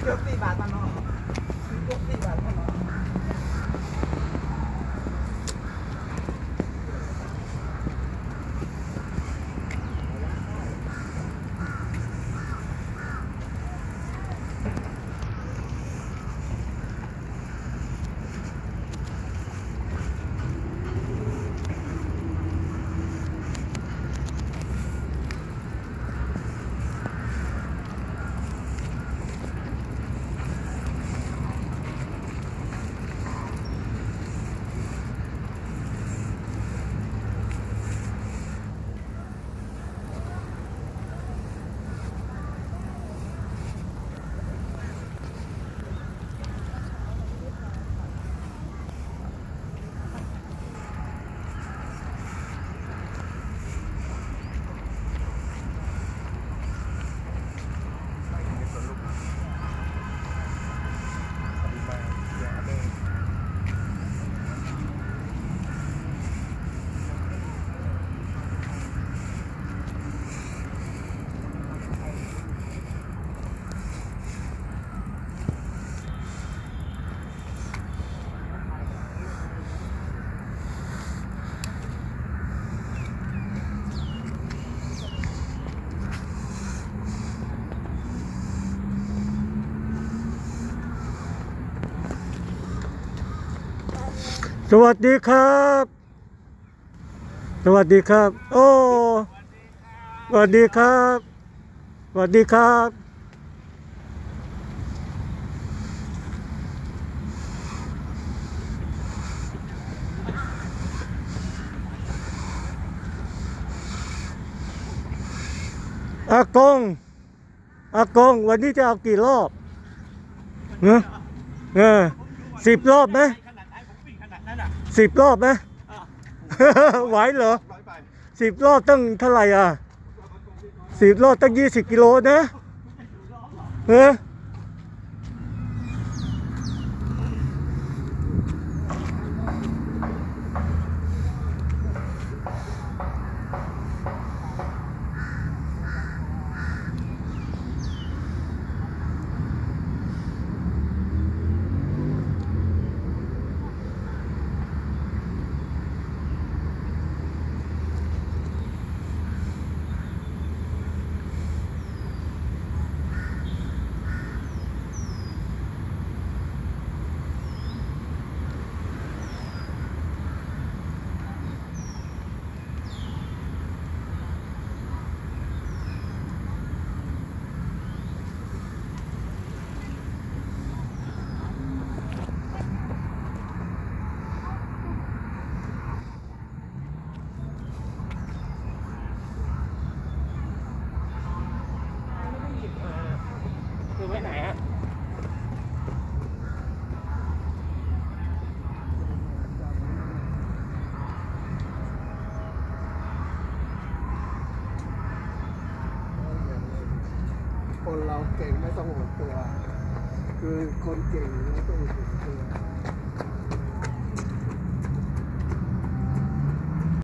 ยก4 บาทมาเนาะยก4 บาทมาเนาะสวัสดีครับสวัสดีครับโอ้สวัสดีครับสวัสดีครับอากงวันนี้จะเอากี่รอบ10 รอบไหม10 รอบไหมไหวเหรอ10 รอบตั้งเท่าไหร่อ่ะ10 รอบตั้ง20 กิโลนะคือไว้ไหนฮะคนเราเก่งไม่ต้องหดตัวคือคนเก่งไม่ต้องหดตัว